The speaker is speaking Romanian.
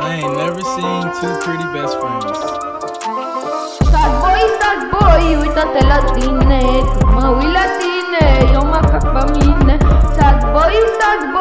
I ain't never seen two pretty best friends. Sad boy, uită-te la tine. Când mă uit la tine, eu mă fac pe mine. Sad boy,